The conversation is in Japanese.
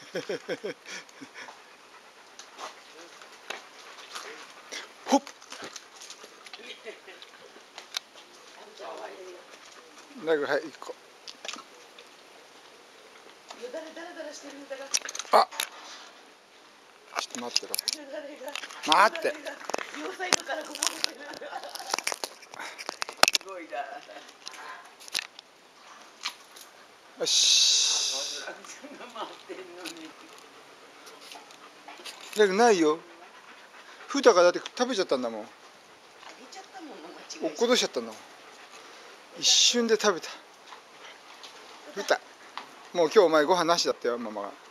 ほっ。だからはい1個。あ。ちょっと待ってろ。待って。よし。だけどないよ。ふうたがだって食べちゃったんだもん。落っことしちゃったんだもん。一瞬で食べた。ふうた。もう今日お前ご飯なしだったよママが。